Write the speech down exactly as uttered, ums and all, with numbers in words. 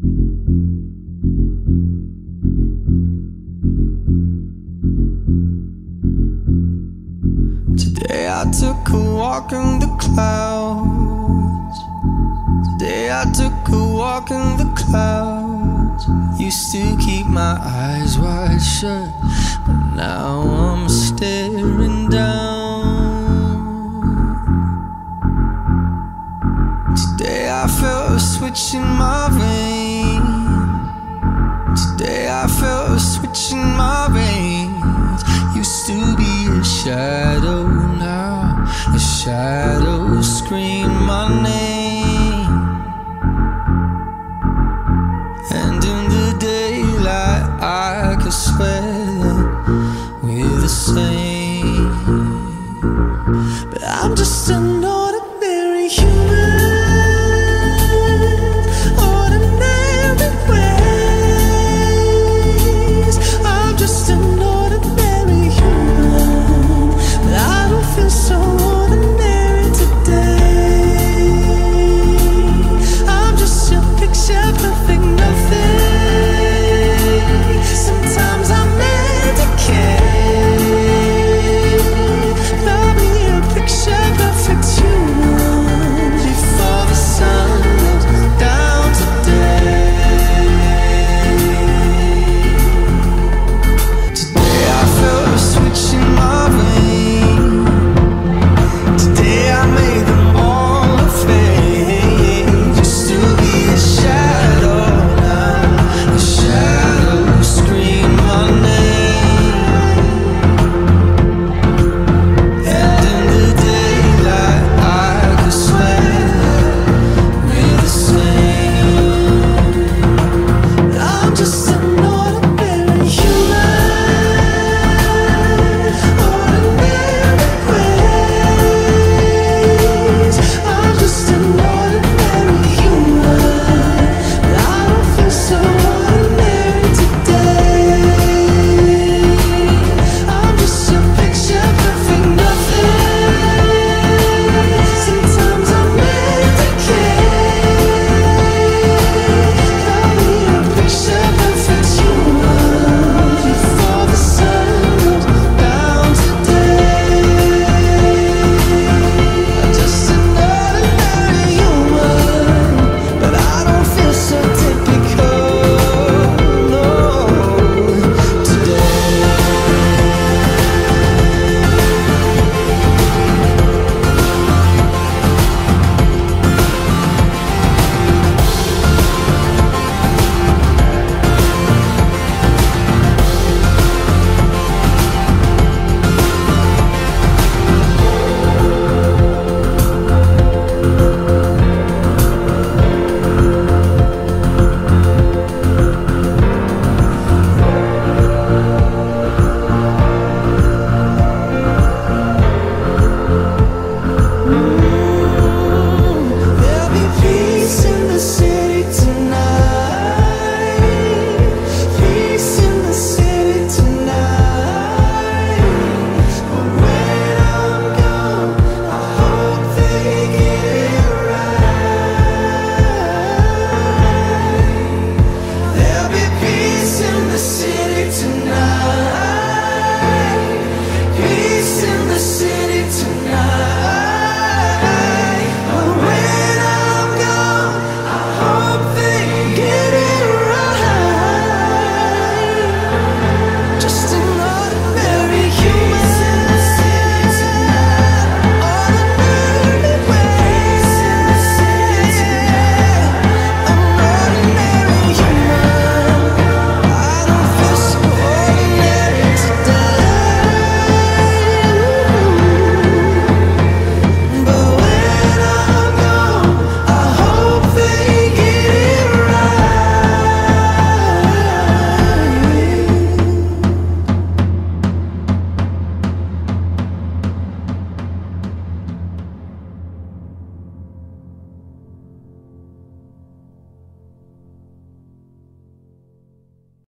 Today I took a walk in the clouds. Today I took a walk in the clouds. Used to keep my eyes wide shut, but now I'm staring down. Today I felt a switch in my vein. Today I felt a switch in my veins. Used to be a shadow, now the shadows scream my name.